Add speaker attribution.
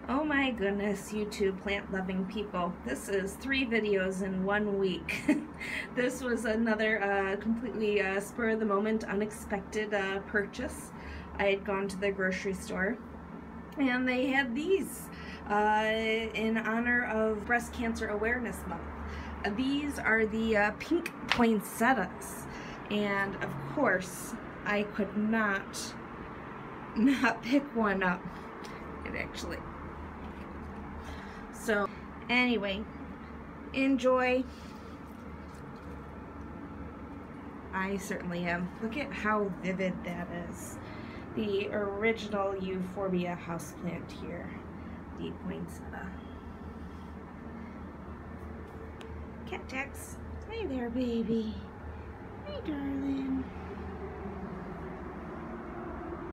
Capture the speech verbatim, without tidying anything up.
Speaker 1: Oh my goodness, YouTube plant-loving people. This is three videos in one week. This was another uh, completely uh, spur-of-the-moment, unexpected uh, purchase. I had gone to the grocery store and they had these uh, in honor of Breast Cancer Awareness Month. Uh, these are the uh, pink poinsettias, and of course I could not not pick one up. It actually So anyway, enjoy. I certainly am. Look at how vivid that is. The original Euphorbia houseplant here, the poinsettia. Cat Jax, hi there, baby. Hey, darling.